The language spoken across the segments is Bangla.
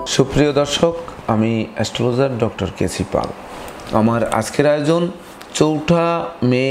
সুপ্রিয় দর্শক, আমি অ্যাস্ট্রোলজার ডক্টর কেসি পাল। আমার আজকের আয়োজন 4 মে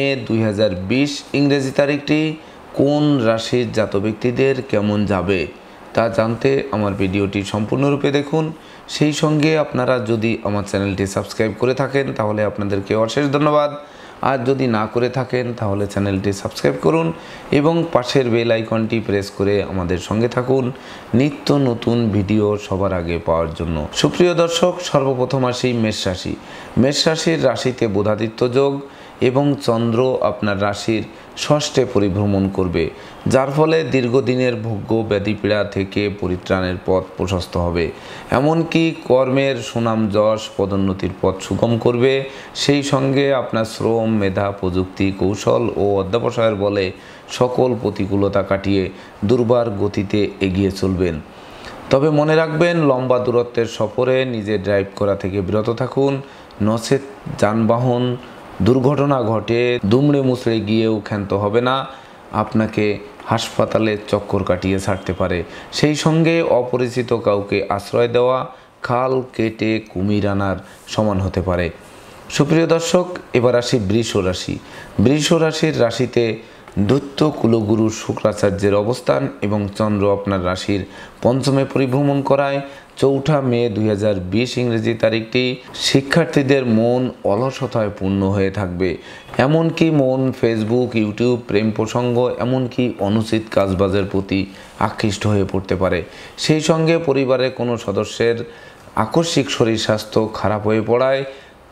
2020 ইংরেজি তারিখটি কোন রাশির জাত ব্যক্তিদের কেমন যাবে তা জানতে আমার ভিডিওটি সম্পূর্ণরূপে দেখুন। সেই সঙ্গে আপনারা যদি আমার চ্যানেলটি সাবস্ক্রাইব করে থাকেন তাহলে আপনাদেরকে অশেষ ধন্যবাদ। আর যদি না করে থাকেন তাহলে চ্যানেলটি সাবস্ক্রাইব করুন এবং পাশের বেল আইকনটি প্রেস করে আমাদের সঙ্গে থাকুন নিত্য নতুন ভিডিও সবার আগে পাওয়ার জন্য। সুপ্রিয় দর্শক, সর্বপ্রথম আসি মেষ রাশি। মেষ রাশির রাশিতে বুধাদিত্য যোগ এবং চন্দ্র আপনার রাশির ষষ্ঠে পরিভ্রমণ করবে, যার ফলে দীর্ঘদিনের ভোগ্য ব্যাধিপীড়া থেকে পরিত্রাণের পথ প্রশস্ত হবে। এমনকি কর্মের সুনাম যশ পদোন্নতির পথ সুগম করবে। সেই সঙ্গে আপনার শ্রম, মেধা, প্রযুক্তি, কৌশল ও অধ্যবসায়ের বলে সকল প্রতিকূলতা কাটিয়ে দুর্বার গতিতে এগিয়ে চলবেন। তবে মনে রাখবেন, লম্বা দূরত্বের সফরে নিজে ড্রাইভ করা থেকে বিরত থাকুন, নচেৎ যানবাহন দুর্ঘটনা ঘটে দুমড়ে মুচড়ে গিয়েও ক্ষান্ত হবে না, আপনাকে হাসপাতালে চক্কর কাটিয়ে ছাড়তে পারে। সেই সঙ্গে অপরিচিত কাউকে আশ্রয় দেওয়া খাল কেটে কুমির আনার সমান হতে পারে। সুপ্রিয় দর্শক, এবার আসি বৃষ রাশি। বৃষ রাশির রাশিতে দৈত্য কুলগুরু শুক্রাচার্যের অবস্থান এবং চন্দ্র আপনার রাশির পঞ্চমে পরিভ্রমণ করায় 4 মে 2020 ইংরেজি তারিখটি শিক্ষার্থীদের মন অলসতায় পূর্ণ হয়ে থাকবে। এমনকি মন ফেসবুক, ইউটিউব, প্রেম প্রসঙ্গ, এমনকি অনুচিত কাজবাজের প্রতি আকৃষ্ট হয়ে পড়তে পারে। সেই সঙ্গে পরিবারের কোনো সদস্যের আকস্মিক শরীর স্বাস্থ্য খারাপ হয়ে পড়ায়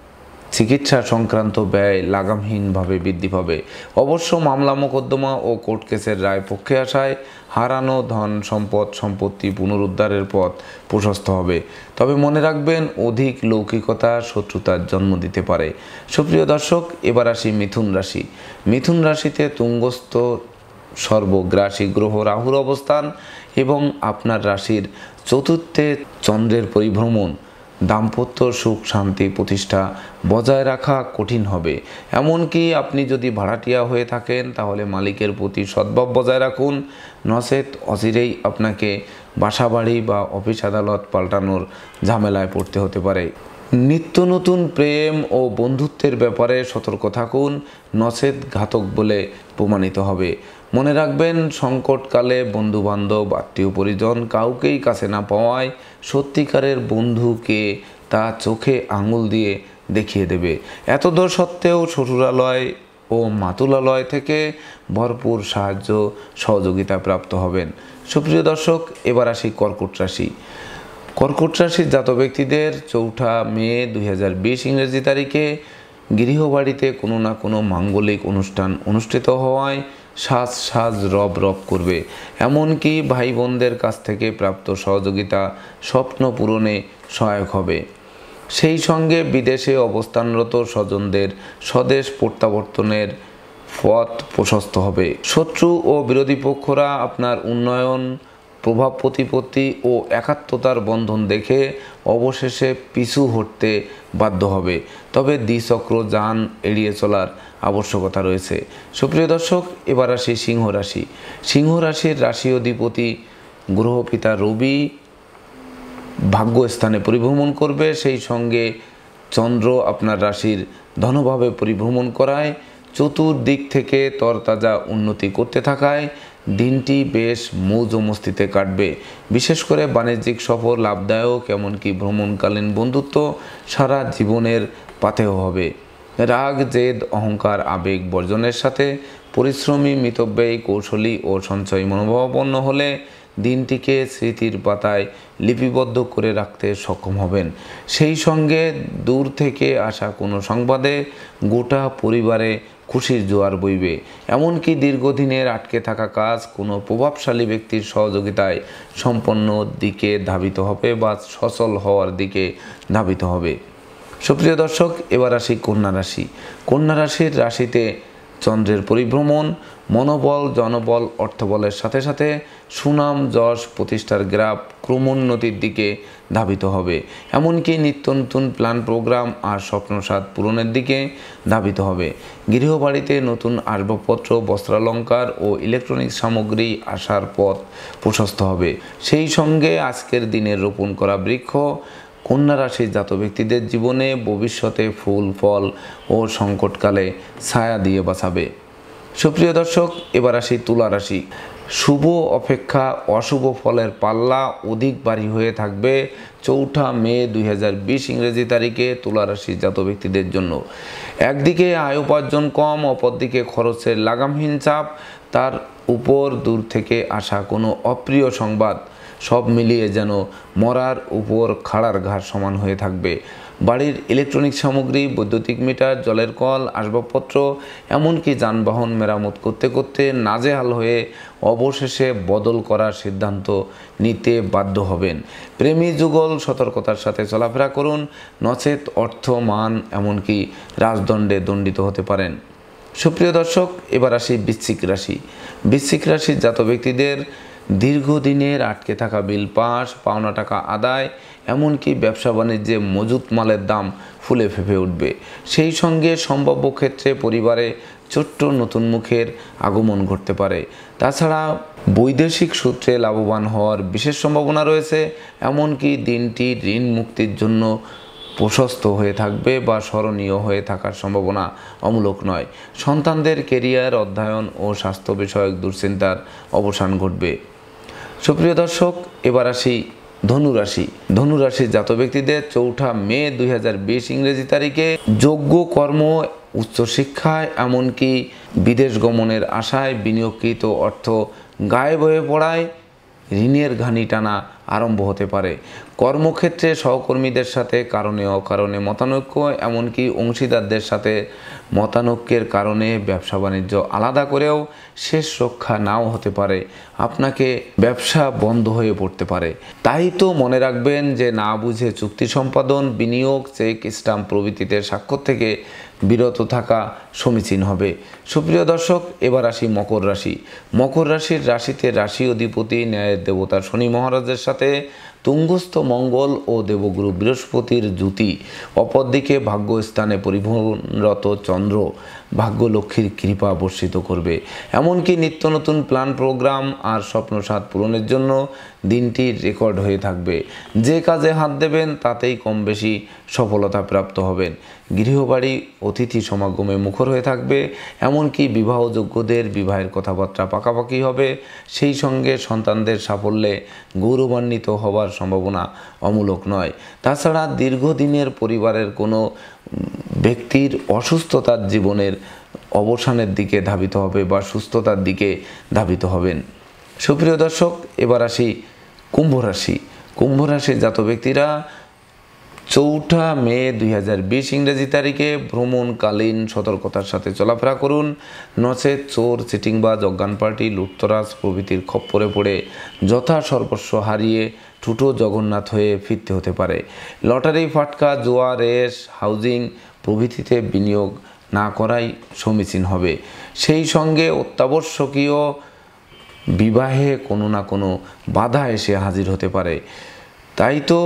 চিকিৎসা সংক্রান্ত ব্যয় লাগামহীনভাবে বৃদ্ধি পাবে। অবশ্য মামলা মোকদ্দমা ও কোর্ট কেসের রায় পক্ষে আসায় হারানো ধন সম্পত্তি পুনরুদ্ধারের পথ প্রশস্ত হবে। তবে মনে রাখবেন, অধিক লৌকিকতা শত্রুতার জন্ম দিতে পারে। সুপ্রিয় দর্শক, এবার আসি মিথুন রাশি। মিথুন রাশিতে তুঙ্গস্থ সর্বগ্রাসী গ্রহ রাহুর অবস্থান এবং আপনার রাশির চতুর্থে চন্দ্রের পরিভ্রমণ দাম্পত্য সুখ শান্তি প্রতিষ্ঠা বজায় রাখা কঠিন হবে। এমনকি আপনি যদি ভাড়াটিয়া হয়ে থাকেন তাহলে মালিকের প্রতি সদ্ভাব বজায় রাখুন, নচেৎ অচিরেই আপনাকে বাসাবাড়ি বা অফিস আদালত পাল্টানোর ঝামেলায় পড়তে হতে পারে। নিত্য নতুন প্রেম ও বন্ধুত্বের ব্যাপারে সতর্ক থাকুন, নচেৎ ঘাতক বলে প্রমাণিত হবে। মনে রাখবেন, সংকটকালে বন্ধুবান্ধব, আত্মীয় পরিজন কাউকেই কাছে না পাওয়ায় সত্যিকারের বন্ধুকে তা চোখে আঙুল দিয়ে দেখিয়ে দেবে। এতদূর সত্ত্বেও শ্বশুরালয় ও মাতুলালয় থেকে ভরপুর সাহায্য সহযোগিতা প্রাপ্ত হবেন। সুপ্রিয় দর্শক, এবার আসি কর্কট রাশি। কর্কট রাশির জাত ব্যক্তিদের 4 মে 2020 ইংরেজি তারিখে গৃহবাড়িতে কোনো না কোনো মাঙ্গলিক অনুষ্ঠান অনুষ্ঠিত হওয়ায় সাজ রব করবে। এমনকি ভাই বোনদের কাছ থেকে প্রাপ্ত সহযোগিতা স্বপ্ন পূরণে সহায়ক হবে। সেই সঙ্গে বিদেশে অবস্থানরত স্বজনদের স্বদেশ প্রত্যাবর্তনের পথ প্রশস্ত হবে। শত্রু ও বিরোধী পক্ষরা আপনার উন্নয়ন, প্রভাব প্রতিপত্তি ও একাত্মতার বন্ধন দেখে অবশেষে পিছু হটতে বাধ্য হবে। তবে দ্বিচক্র যান এড়িয়ে চলার আবশ্যকতা রয়েছে। সুপ্রিয় দর্শক, এবার আসি সিংহ রাশি। সিংহ রাশির রাশি অধিপতি গ্রহপিতা রবি ভাগ্যস্থানে পরিভ্রমণ করবে। সেই সঙ্গে চন্দ্র আপনার রাশির ধনভাবে পরিভ্রমণ করায় চতুর্দিক থেকে তরতাজা উন্নতি করতে থাকায় দিনটি বেশ মৌজ মস্তিতে কাটবে। বিশেষ করে বাণিজ্যিক সফর লাভদায়ক, এমনকি ভ্রমণকালীন বন্ধুত্ব সারা জীবনের পাথেয় হবে। রাগ, জেদ, অহংকার, আবেগ বর্জনের সাথে পরিশ্রমী, মিতব্যয়ী, কৌশলী ও সঞ্চয়ী মনোভাবাপন্ন হলে দিনটিকে স্মৃতির পাতায় লিপিবদ্ধ করে রাখতে সক্ষম হবেন। সেই সঙ্গে দূর থেকে আসা কোনো সংবাদে গোটা পরিবারে খুশির জোয়ার বইবে। এমনকি দীর্ঘদিনের আটকে থাকা কাজ কোনো প্রভাবশালী ব্যক্তির সহযোগিতায় সম্পন্ন দিকে ধাবিত হবে বা সচল হওয়ার দিকে ধাবিত হবে। সুপ্রিয় দর্শক, এবার আসি কন্যা রাশি। কন্যা রাশির রাশিতে চন্দ্রের পরিভ্রমণ মনোবল, জনবল, অর্থবলের সাথে সাথে সুনাম, যশ, প্রতিষ্ঠার গ্রাফ ক্রমোন্নতির দিকে ধাবিত হবে। এমনকি নিত্য নতুন প্ল্যান, প্রোগ্রাম আর স্বপ্নসাদ পূরণের দিকে ধাবিত হবে। গৃহবাড়িতে নতুন আসবাবপত্র, বস্ত্রালঙ্কার ও ইলেকট্রনিক্স সামগ্রী আসার পথ প্রশস্ত হবে। সেই সঙ্গে আজকের দিনের রোপণ করা বৃক্ষ কন্যা রাশির জাত ব্যক্তিদের জীবনে ভবিষ্যতে ফুল, ফল ও সংকটকালে ছায়া দিয়ে বাঁচাবে। সুপ্রিয় দর্শক, এবার আসি তুলা রাশি। শুভ অপেক্ষা অশুভ ফলের পাল্লা অধিক ভারী হয়ে থাকবে 4 মে 2020 ইংরেজি তারিখে তুলা রাশির জাত ব্যক্তিদের জন্য। একদিকে আয় উপার্জন কম, অপরদিকে খরচের লাগামহীন চাপ, তার উপর দূর থেকে আসা কোনো অপ্রিয় সংবাদ, সব মিলিয়ে যেন মরার উপর খাড়ার ঘাড় সমান হয়ে থাকবে। বাড়ির ইলেকট্রনিক সামগ্রী, বৈদ্যুতিক মিটার, জলের কল, আসবাবপত্র, এমনকি যানবাহন মেরামত করতে করতে নাজেহাল হয়ে অবশেষে বদল করার সিদ্ধান্ত নিতে বাধ্য হবেন। প্রেমী যুগল সতর্কতার সাথে চলাফেরা করুন, নচেত অর্থ, মান, এমনকি রাজদণ্ডে দণ্ডিত হতে পারেন। সুপ্রিয় দর্শক, এবার আসি বৃশ্চিক রাশি। বৃশ্চিক রাশির জাত ব্যক্তিদের দীর্ঘদিনের আটকে থাকা বিল পাস, পাওনা টাকা আদায়, এমনকি ব্যবসা বাণিজ্যে মজুত মালের দাম ফুলে ফেঁপে উঠবে। সেই সঙ্গে সম্ভাব্য ক্ষেত্রে পরিবারে ছোট্ট নতুন মুখের আগমন ঘটতে পারে। তাছাড়া বৈদেশিক সূত্রে লাভবান হওয়ার বিশেষ সম্ভাবনা রয়েছে। এমনকি দিনটি ঋণ মুক্তির জন্য প্রশস্ত হয়ে থাকবে বা স্মরণীয় হয়ে থাকার সম্ভাবনা অমূলক নয়। সন্তানদের কেরিয়ার, অধ্যয়ন ও স্বাস্থ্য বিষয়ক দুশ্চিন্তার অবসান ঘটবে। সুপ্রিয় দর্শক, এবার আসি ধনুরাশি। ধনুরাশির জাত ব্যক্তিদের 4 মে 2020 ইংরেজি তারিখে যোগ্য কর্ম, উচ্চশিক্ষায়, এমনকি বিদেশ গমনের আশায় বিনিয়োগকৃত অর্থ গায়েব হয়ে পড়ায় ঋণের ঘানি টানা আরম্ভ হতে পারে। কর্মক্ষেত্রে সহকর্মীদের সাথে কারণে অকারণে মতানৈক্য, এমনকি অংশীদারদের সাথে মতানৈক্যের কারণে ব্যবসা বাণিজ্য আলাদা করেও শেষ রক্ষা নাও হতে পারে। আপনাকে ব্যবসা বন্ধ হয়ে পড়তে পারে। তাই তো মনে রাখবেন যে না বুঝে চুক্তি সম্পাদন, বিনিয়োগ, চেক, স্টাম্প প্রভৃতিতে স্বাক্ষর থেকে বিরত থাকা সমীচীন হবে। সুপ্রিয় দর্শক, এবার আসি মকর রাশি। মকর রাশির রাশিতে রাশি অধিপতি ন্যায়ের দেবতা শনি মহারাজের সাথে তুঙ্গস্থ মঙ্গল ও দেবগুরু বৃহস্পতির জুতি, অপরদিকে ভাগ্যস্থানে পরিভ্রমণরত চন্দ্র ভাগ্যলক্ষ্মীর কৃপা বর্ষিত করবে। এমনকি নিত্য নতুন প্ল্যান, প্রোগ্রাম আর স্বপ্নসাদ পূরণের জন্য দিনটি রেকর্ড হয়ে থাকবে। যে কাজে হাত দেবেন তাতেই কম বেশি সফলতা প্রাপ্ত হবেন। গৃহবাড়ি অতিথি সমাগমে মুখর হয়ে থাকবে। এমনকি বিবাহযোগ্যদের বিবাহের কথাবার্তা পাকাপাকি হবে। সেই সঙ্গে সন্তানদের সাফল্যে গৌরবান্বিত হবার সম্ভাবনা অমূলক নয়। তাছাড়া দীর্ঘদিনের পরিবারের কোনো ব্যক্তির অসুস্থতার জীবনের অবসানের দিকে ধাবিত হবে বা সুস্থতার দিকে ধাবিত হবেন। সুপ্রিয় দর্শক, এবার আসি কুম্ভ রাশি। কুম্ভ রাশির জাত ব্যক্তিরা 4 মে 2020 ইংরেজি তারিখে ভ্রমণকালীন সতর্কতার সাথে চলাফেরা করুন, নচেত চোর, চিটিংবাজ, অজ্ঞান পার্টি, লুটতরাজ প্রভৃতির খপ্পরে পড়ে যথা সর্বস্ব হারিয়ে ঠুটো জগন্নাথ হয়ে ফিরতে হতে পারে। লটারি, ফাটকা, জুয়া, রেস, হাউজিং প্রভৃতিতে বিনিয়োগ না করাই সমীচীন হবে। সেই সঙ্গে অত্যাবশ্যকীয় বিবাহে কোনো না কোনো বাধা এসে হাজির হতে পারে। তাই তো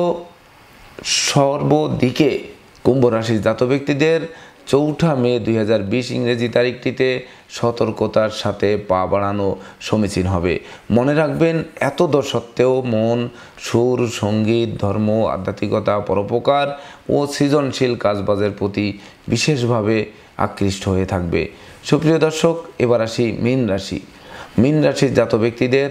সর্বদিকে কুম্ভ রাশির জাত ব্যক্তিদের 4 মে 2020 ইংরেজি তারিখটিতে সতর্কতার সাথে পা বাড়ানো সমীচীন হবে। মনে রাখবেন, এত সত্ত্বেও মন সুর, সঙ্গীত, ধর্ম, আধ্যাত্মিকতা, পরোপকার ও সৃজনশীল কাজবাজের প্রতি বিশেষভাবে আকৃষ্ট হয়ে থাকবে। সুপ্রিয় দর্শক, এবার আসি মীন রাশি। মীন রাশির জাত ব্যক্তিদের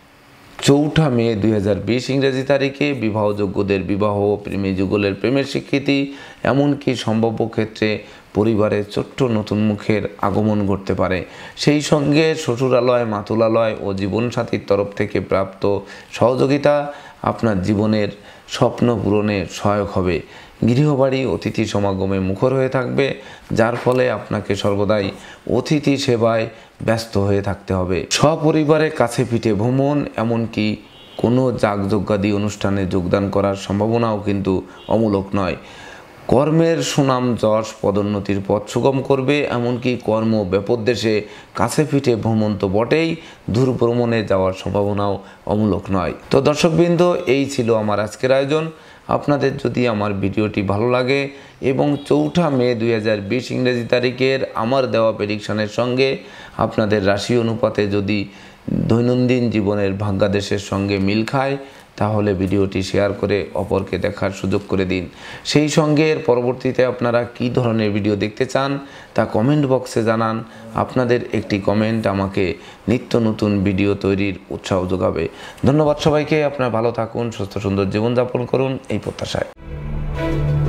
4 মে 2020 ইংরেজি তারিখে বিবাহযোগ্যদের বিবাহ, প্রেমী যুগলের প্রেমের স্বীকৃতি, এমনকি সম্ভাব্য ক্ষেত্রে পরিবারে ছোট্ট নতুন মুখের আগমন ঘটতে পারে। সেই সঙ্গে শ্বশুরালয়, মাতুলালয় ও জীবনসাথীর তরফ থেকে প্রাপ্ত সহযোগিতা আপনার জীবনের স্বপ্ন পূরণে সহায়ক হবে। গৃহবাড়ি অতিথি সমাগমে মুখর হয়ে থাকবে, যার ফলে আপনাকে সর্বদাই অতিথি সেবায় ব্যস্ত হয়ে থাকতে হবে। সপরিবারে কাছে পিঠে ভ্রমণ, এমনকি কোনো যাগযজ্ঞাদি অনুষ্ঠানে যোগদান করার সম্ভাবনাও কিন্তু অমূলক নয়। কর্মের সুনাম যশ পদোন্নতির পথ সুগম করবে, এমনকি কর্ম ব্যাপদেশে কাছে পিঠে ভ্রমণ তো বটেই, দূর ভ্রমণে যাওয়ার সম্ভাবনাও অমূলক নয়। তো দর্শকবৃন্দ, এই ছিল আমার আজকের আয়োজন। আপনাদের যদি আমার ভিডিওটি ভালো লাগে এবং 4 মে 2020 ইংরেজি তারিখের আমার দেওয়া প্রেডিকশনের সঙ্গে আপনাদের রাশি অনুপাতে যদি দৈনন্দিন জীবনের ভাগ্যাদেশের সঙ্গে মিল খায়, তাহলে ভিডিওটি শেয়ার করে অপরকে দেখার সুযোগ করে দিন। সেই সঙ্গে এর পরবর্তীতে আপনারা কী ধরনের ভিডিও দেখতে চান তা কমেন্ট বক্সে জানান। আপনাদের একটি কমেন্ট আমাকে নিত্য নতুন ভিডিও তৈরির উৎসাহ যোগাবে। ধন্যবাদ সবাইকে। আপনারা ভালো থাকুন, সুস্থ সুন্দর জীবনযাপন করুন এই প্রত্যাশায়।